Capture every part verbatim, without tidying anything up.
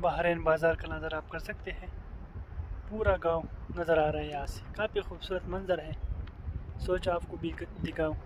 Bahrain बाज़ार का नज़र आप कर सकते हैं। पूरा गांव नज़र आ रहा है यहाँ से, काफ़ी खूबसूरत मंजर है। सोचा आपको भी दिखाऊं।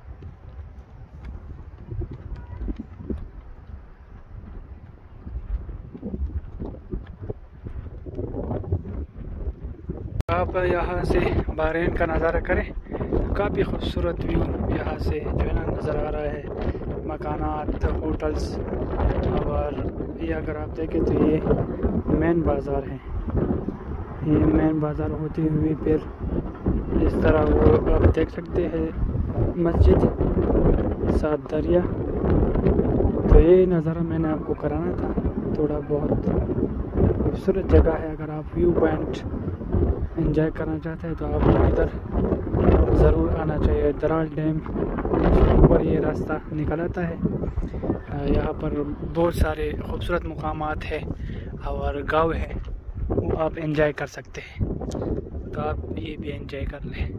आप यहाँ से बहरीन का नज़ारा करें तो काफ़ी खूबसूरत व्यू यहाँ से जो है ना नज़र आ रहा है। मकानात, होटल्स, और ये अगर आप देखें तो ये मेन बाज़ार है। ये मेन बाज़ार होती हुई फिर इस तरह वो आप देख सकते हैं मस्जिद, साथ दरिया। तो ये नज़ारा मैंने आपको कराना था। थोड़ा बहुत खूबसूरत जगह है। अगर आप व्यू पॉइंट एंजॉय करना चाहते हैं तो आपको इधर ज़रूर आना चाहिए। दराल डैम ऊपर ये रास्ता निकल आता है। यहाँ पर बहुत सारे खूबसूरत मुकामात है और गाँव है, वो आप एंजॉय कर सकते हैं। तो आप ये भी एंजॉय कर लें।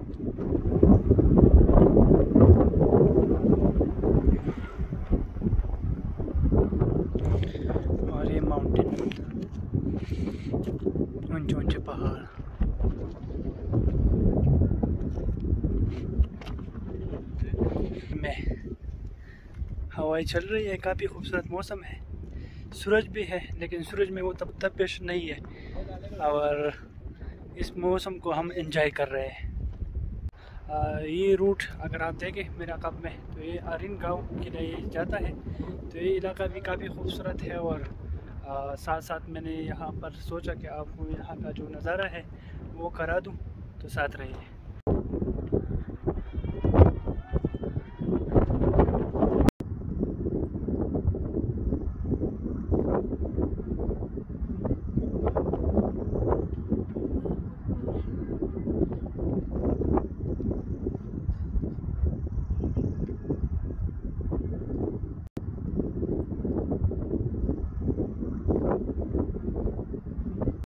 और ये माउंटेन, ऊंचे ऊंचे पहाड़। में हवाएं चल रही है, काफ़ी खूबसूरत मौसम है। सूरज भी है लेकिन सूरज में वो तब तपिश नहीं है और इस मौसम को हम एंजॉय कर रहे हैं। आ, ये रूट अगर आप देखें मेरा कब में तो ये आरिन गांव के लिए जाता है। तो ये इलाका भी काफ़ी खूबसूरत है और आ, साथ साथ मैंने यहाँ पर सोचा कि आपको यहाँ का जो नज़ारा है वो करा दूँ, तो साथ रहिए।